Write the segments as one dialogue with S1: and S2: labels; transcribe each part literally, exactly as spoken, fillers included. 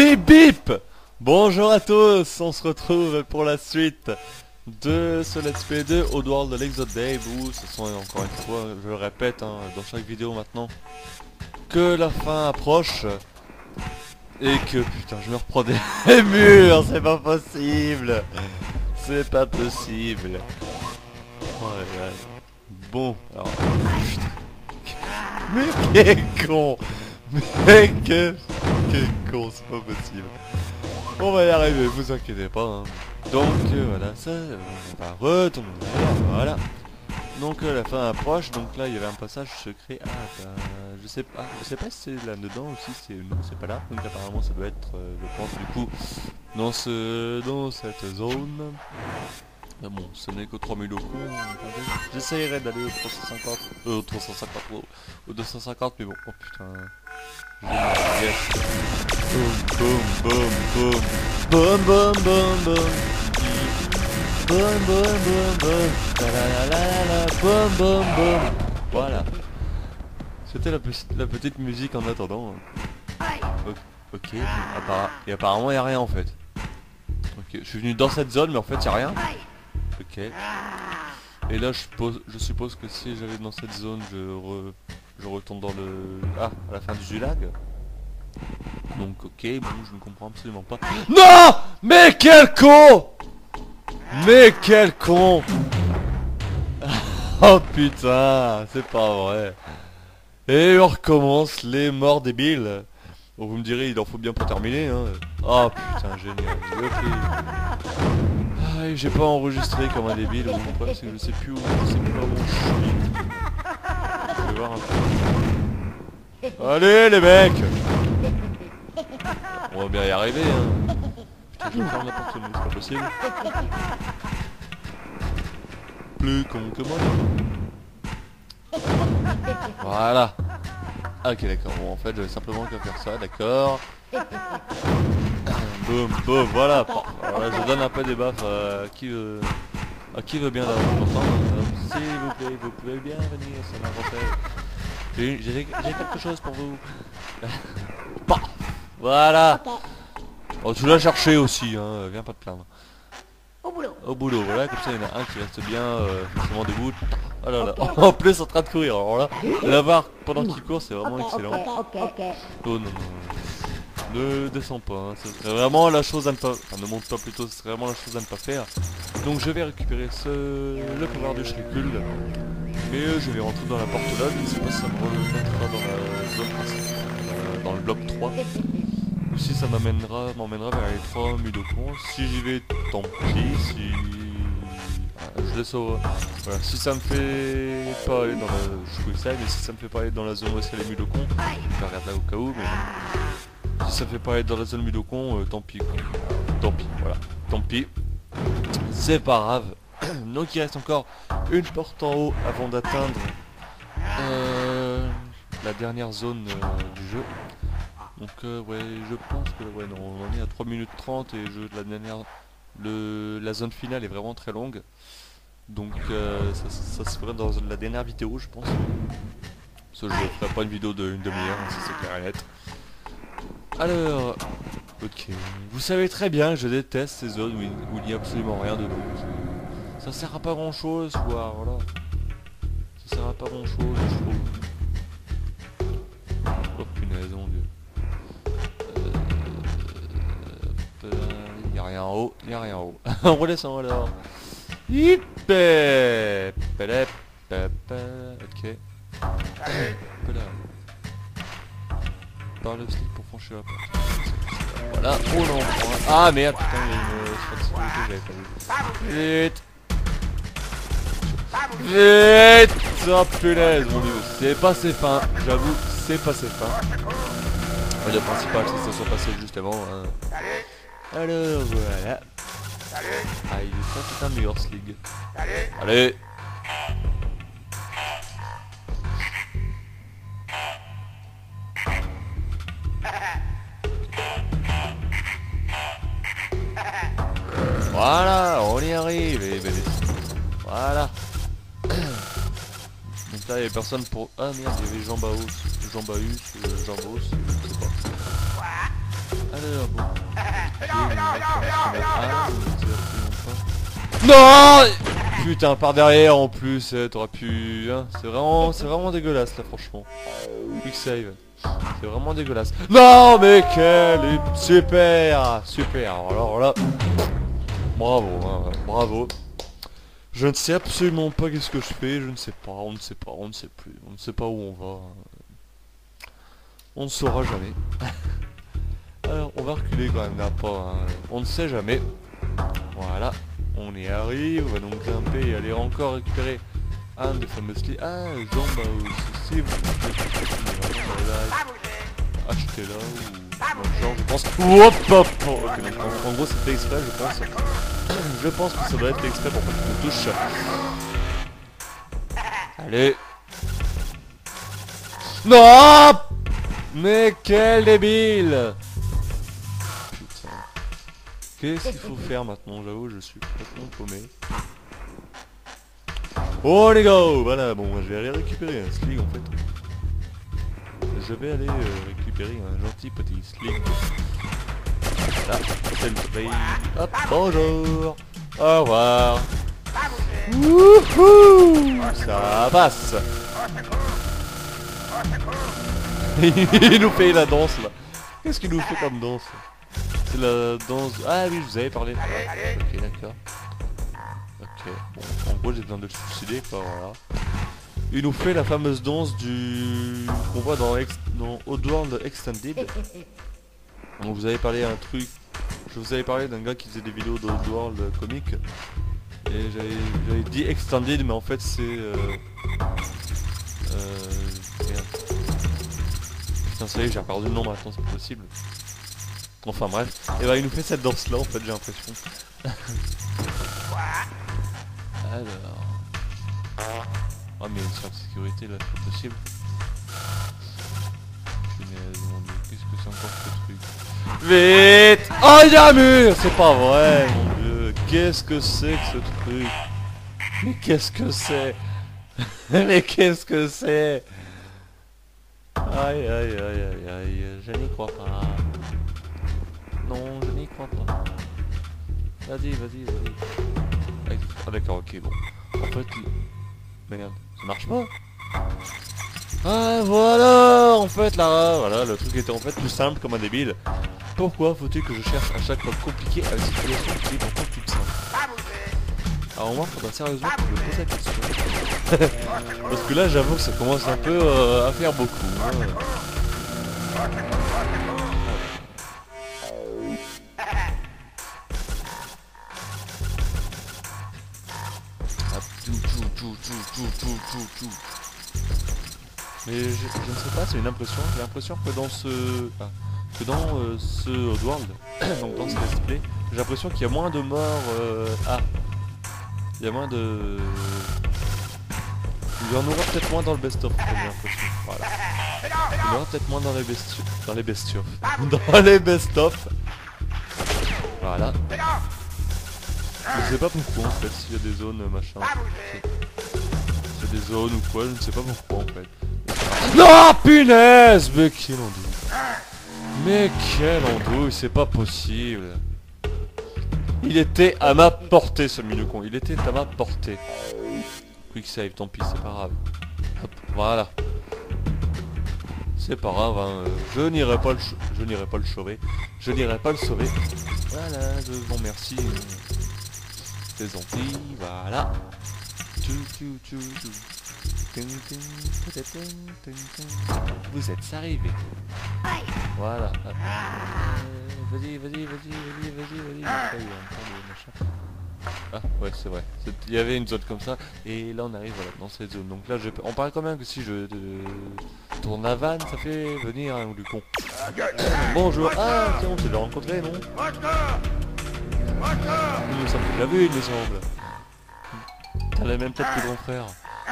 S1: Bip bip. Bonjour à tous, on se retrouve pour la suite de ce Let's Play de Oddworld de l'Exode Dave où ce sont encore une fois, je le répète hein, dans chaque vidéo maintenant, que la fin approche et que putain je me reprends des murs, c'est pas possible, c'est pas possible. Oh là là. Bon, alors... Mais quel con. Mais que... Quel con, c'est pas possible. On va y arriver, vous inquiétez pas. Hein. Donc euh, voilà, ça, euh, on va retomber derrière, voilà. Donc euh, la fin approche, donc là il y avait un passage secret. Ah bah, je sais pas, je sais pas si c'est là-dedans ou si c'est non, c'est pas là. Donc apparemment ça doit être, euh, je pense du coup, dans ce, dans cette zone. Mais bon, ce n'est que trois mille au coup. J'essayerai d'aller au trois cent cinquante, euh, au trois cent cinquante, au, au deux cent cinquante, mais bon, oh putain. Yes. Boum, boum, boum, boum, boum, boum, boum, boum, boum, boum, boum, la la la la la, boum, boum, boum. Voilà. C'était la, la petite musique en attendant. Ok, et apparemment il n'y a rien en fait. Ok, je suis venu dans cette zone, mais en fait il n'y a rien. Ok. Et là je suppose, je suppose que si j'allais dans cette zone, je, re, je retourne dans le... Ah, à la fin du lag. Donc ok, bon, je ne comprends absolument pas. Non. Mais quel con. Mais quel con. Oh putain, c'est pas vrai. Et on recommence les morts débiles. Bon, vous me direz, il en faut bien pour terminer, hein. Oh putain, génial. Ok. Ah, j'ai pas enregistré comme un débile. Mon problème, c'est que je sais plus où, je sais plus où je suis. Je vais voir un peu. Allez, les mecs. On va bien y arriver, hein. Putain, je vais faire n'importe où, c'est pas possible. Plus con que moi. Voilà. Ok, d'accord. Bon, en fait, je vais simplement que faire ça, d'accord. Boum, boum, voilà. Voilà, je donne un peu des baffes à qui veut, à qui veut bien l'entendre. S'il vous plaît, vous pouvez bien venir, ça m'a rappelé. J'ai quelque chose pour vous. Bah, voilà. Oh, tu l'as cherché aussi, hein. Viens pas te plaindre.
S2: Au boulot.
S1: Au boulot, voilà, comme ça il y en a un qui reste bien euh, forcément debout. Oh là là, okay. En plus en train de courir, alors là, l'avoir pendant qu'il court c'est vraiment okay, excellent.
S2: Okay, okay.
S1: Oh non, non, ne descends pas, hein. Ce serait vraiment la chose à ne pas... Enfin ne monte pas plutôt, ce serait vraiment la chose à ne pas faire. Donc je vais récupérer ce... le pouvoir du Shrikul. Mais euh, je vais rentrer dans la porte là, je ne sais pas si ça me remettra dans la zone principale, euh, dans le bloc trois. Ou si ça m'amènera m'emmènera vers les trois Mudokons. Si j'y vais, tant pis. Si... Ah, je laisse au... Voilà. Si ça me fait pas aller dans la... Je trouve ça, mais si ça me fait pas aller dans la zone où il y a les Mudokons, je vais regarder là au cas où, mais bon. Si ça me fait pas aller dans la zone Mudokon, euh, tant pis quoi. Tant pis, voilà. Tant pis. C'est pas grave. Donc il reste encore une porte en haut avant d'atteindre euh, la dernière zone euh, du jeu. Donc euh, ouais, je pense que ouais non, on en est à trois minutes trente et je, la dernière, le, la zone finale est vraiment très longue. Donc euh, ça, ça, ça se ferait dans la dernière vidéo je pense. Parce que je ne ferai pas une vidéo d'une demi-heure, hein, ça c'est clair et net. Alors, ok, vous savez très bien que je déteste ces zones où il, où il n'y a absolument rien dedans. Ça sert à pas grand chose, quoi, voilà. Ça sert à pas grand chose, je trouve. Oh punaise, mon dieu. Il n'y a rien en haut, il n'y a rien en haut. On redescend alors. Ok. Par le slip pour franchir la porte. Voilà. Oh non. Ah merde, putain, il y a une sécurité, j'avais pas vu. Vite. Vite. Oh punaise, mon dieu. C'est pas assez fin, j'avoue, c'est pas assez fin. Le principal, c'est que ça soit passé juste avant. Hein. Alors voilà. Ah, il est pas tout un mur, ce ligue. Allez. Voilà, on y arrive, les bébés. Voilà. Donc là, il n'y a personne pour... Ah merde, il y avait Jean Baus. Jean Baus, euh, Jean Baus, je sais pas. Alors bon. Ok, on va faire ce ah, on non. Putain, par derrière en plus, eh, t'aurais pu... Hein, c'est vraiment, c'est vraiment dégueulasse là franchement. Quick save. C'est vraiment dégueulasse. Non mais quel... Super. Super. Alors là... Bravo, hein, bravo. Je ne sais absolument pas qu'est-ce que je fais, je ne sais pas, on ne sait pas, on ne sait plus, on ne sait pas où on va. On ne saura jamais. Alors, on va reculer quand même là, pas, hein. On ne sait jamais. Voilà, on y arrive, on va donc grimper et aller encore récupérer un des fameux slips. Ah, Zomba aussi, vous acheter là ou genre je pense. Hop hop. Ok, donc en, en gros c'était exprès je pense. Je pense que ça doit être exprès pour pas qu'il me touche. Allez. Non. Mais quel débile. Putain. Qu'est-ce qu'il faut faire maintenant? J'avoue je suis complètement paumé. Oh les gars. Voilà bon je vais aller récupérer un sling en fait. Je vais aller euh, récupérer un gentil petit sling. Là, c'est le soleil. Hop, bonjour. Au revoir. Wouhou. Ça passe. Il nous fait la danse là. Qu'est-ce qu'il nous fait comme danse? C'est la danse... Ah oui, je vous avais parlé. Ok, d'accord. Ok, bon, en gros j'ai besoin de le suicider quoi, voilà. Il nous fait la fameuse danse du... qu'on voit dans, Ex... dans Oddworld Extended. Donc vous avez parlé un truc... Je vous avais parlé d'un gars qui faisait des vidéos d'Oddworld comique. Et j'avais dit Extended mais en fait c'est... Euh... Euh... Merde. Putain ça y est j'ai perdu le nom maintenant, c'est pas possible. Enfin bref. Et bah il nous fait cette danse là en fait j'ai l'impression. Alors... Ah mais sur la sécurité là c'est pas possible. Qu'est-ce que c'est encore ce truc? Vite! Oh il y a un mur! C'est pas vrai mon dieu! Qu'est-ce que c'est que ce truc? Mais qu'est-ce que c'est? Mais qu'est-ce que c'est? Aïe aïe aïe aïe aïe, je n'y crois pas. Non, je n'y crois pas. Vas-y, vas-y, vas-y. Ah d'accord, ok, bon. En fait... Merde, ça marche pas. Ah voilà, en fait là, voilà, le truc était en fait tout simple comme un débile. Pourquoi faut-il que je cherche à chaque fois compliqué à une situation qui est pourtant toute simple? Alors moi, faudra sérieusement que je me pose la question. Parce que là, j'avoue que ça commence un peu euh, à faire beaucoup. Hein. Mais je, je ne sais pas, c'est une impression. J'ai l'impression que dans ce... Ah, que dans euh, ce Oddworld, donc dans ce let's play, j'ai l'impression qu'il y a moins de morts... Euh... Ah. Il y a moins de... Il y en aura peut-être moins dans le best-of, j'ai l'impression. Voilà. Il y en aura peut-être moins dans les bestiaux. Dans les bestiaux. Dans les best-of. Voilà. Je sais pas pourquoi en fait, s'il y a des zones machin. S'il y a des zones ou quoi, je ne sais pas pourquoi en fait. Non, punaise! Mais quel andouille! Mais quel andouille, c'est pas possible! Il était à ma portée ce minu-con, il était à ma portée. Quick save, tant pis, c'est pas grave. Hop, voilà. C'est pas grave, hein. Je n'irai pas le je n'irai pas le sauver. Je n'irai pas le sauver. Voilà, je vous remercie. C'est gentil, voilà. Vous êtes arrivés. Voilà. Vas-y, vas-y, vas-y, vas-y, vas-y, vas-y. Ah ouais c'est vrai, il y avait une zone comme ça et là on arrive voilà, dans cette zone. Donc là je... on parle quand même que si je euh, tourne la vanne ça fait venir un du con. Bonjour, ah tiens on s'est déjà rencontré non? Il me semble que je l'ai vu il me semble. T'as la même tête que le grand frère.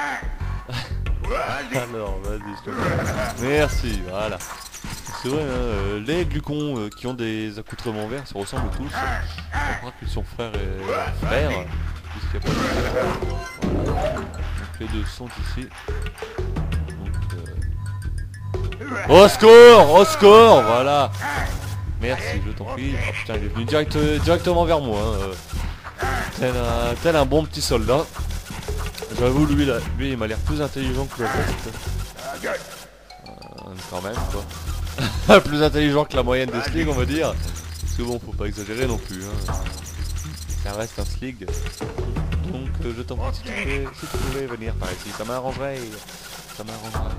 S1: Alors vas-y je te prie. Merci, voilà. C'est vrai, hein, euh, les glucons euh, qui ont des accoutrements verts se ressemblent tous. On croit qu'ils sont frères et frères. Puisqu'il n'y a pas de frère. Voilà. Donc les deux sont ici. Donc, euh... Au score! Au score! Voilà! Merci, je t'en prie. Oh putain, il est venu direct, euh, directement vers moi. Hein, euh. tel, un, tel un bon petit soldat. J'avoue, lui, là, lui il m'a l'air plus intelligent que le reste. Euh, quand même, quoi. Plus intelligent que la moyenne des sligs, on va dire. Parce que bon, faut pas exagérer non plus. Hein. Ça reste un slig. Donc, euh, je t'en prie, si tu pouvais, si tu pouvais venir par ici, ça m'arrangerait. Ça m'arrangerait.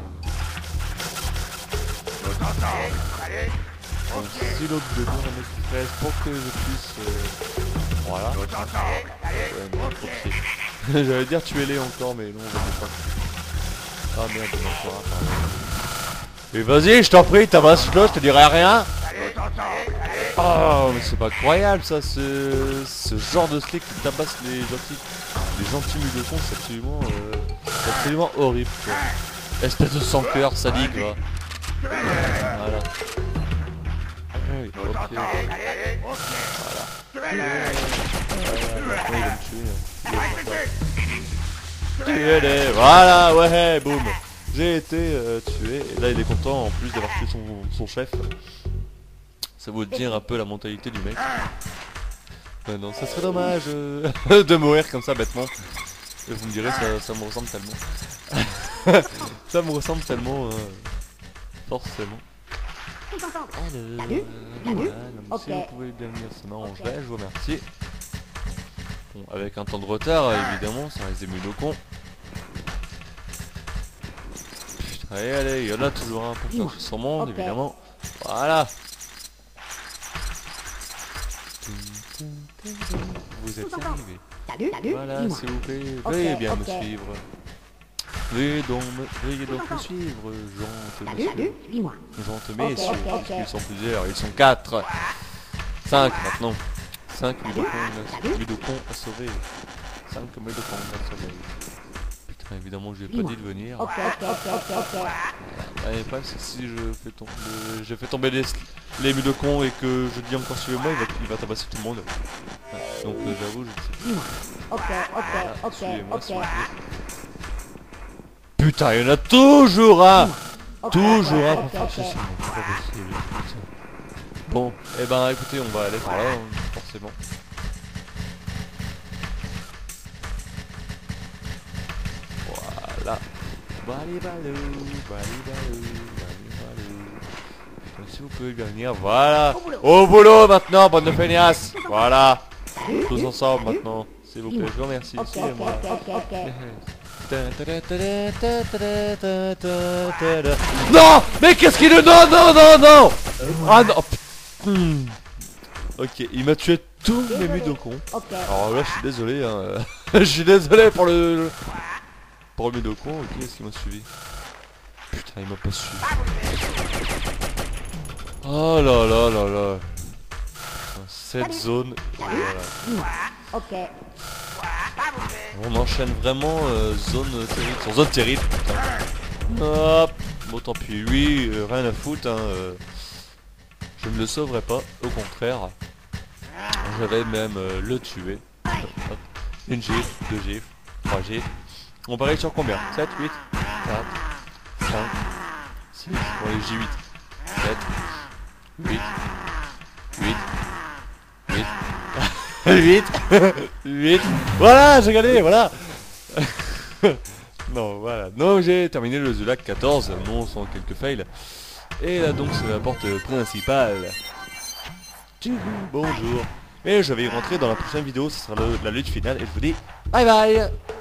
S1: Donc, si l'autre veut bien un express pour que je puisse... Euh... Voilà. Ouais, non, trop de pied. J'allais dire tuer-les encore, mais non, je ne pas. Ah merde, il en fera pas. Et vas-y, je t'en prie, tabasse-le, je te dirai rien. Oh, mais c'est pas croyable ça, ce, ce genre de slick qui tabasse les gentils, les gentils mules de con, c'est absolument, euh, c'est absolument horrible, quoi. Espèce de sans cœur sadique, va. Voilà. Oui, ok. Voilà. Voilà. Maintenant, il va me tuer. Tuez-les. Voilà, ouais, boum. J'ai été euh, tué. Et là, il est content en plus d'avoir tué son, son chef. Ça veut dire un peu la mentalité du mec. Euh, non, ça serait dommage euh, de mourir comme ça bêtement. Et vous me direz, ça, ça me ressemble tellement. Ça me ressemble tellement. Euh, forcément. Allez, voilà, non, si vous pouvez bien venir, ça m'arrangerait, je vous remercie. Bon, avec un temps de retard, évidemment, ça reste des mules de con. Putain, allez, allez, il y en a toujours un pour chercher son monde, évidemment. Voilà. Vous êtes arrivés. Voilà, s'il vous plaît, veuillez bien me suivre. Veuillez donc me, veuillez donc me suivre, gentes messieurs. Gentes messieurs, ils sont plusieurs, ils sont quatre. Cinq maintenant. Cinq Mudokons à sauver. Cinq Mudokons à sauver. Putain, évidemment, je lui ai pas dit de venir. Allez, pas si je fais tomber, je fais tomber les, les Mudokons et que je dis encore suivez-moi, il va, il va tabasser tout le monde. Donc euh, j'avoue, je ne sais pas. Voilà, suivez-moi, suivez-moi. Putain, il y en a toujours un. Toujours un pour faire ceci. C'est pas possible. Bon, et eh ben écoutez, on va aller par là, hein, forcément. Voilà. Bali balou, bali balou, bali balou. Donc si vous pouvez bien venir, voilà. Au boulot maintenant, bande de feignasses. Voilà. Tous ensemble maintenant, s'il vous plaît. Je vous remercie. Suivez-moi. Non. Mais qu'est-ce qu'il... Non, non, non, non. Ah non. Hmm. Ok, il m'a tué tous mes Mudokons. Alors là, je suis désolé. Hein. Je suis désolé pour le... Pour le Mudokon. Ok, est-ce qu'il m'a suivi? Putain, il m'a pas suivi. Oh là là là là. Cette zone. Voilà. On enchaîne vraiment euh, zone terrible sur zone terrible. Putain. Hop. Bon, tant pis. Lui, euh, rien à foutre. Hein, euh. Je ne le sauverai pas, au contraire. Je vais même euh, le tuer. Hop. Une gifle, deux gifles, trois gifles. On parie sur combien? sept, huit, quatre, cinq, six, bon allez, J huit, sept, huit, huit, huit, huit, huit. Voilà, j'ai gagné, voilà. Non, voilà. Donc j'ai terminé le The Lac quatorze, non sans quelques fails. Et là donc c'est la porte principale. Bonjour. Et je vais y rentrer dans la prochaine vidéo, ce sera le, la lutte finale et je vous dis bye bye.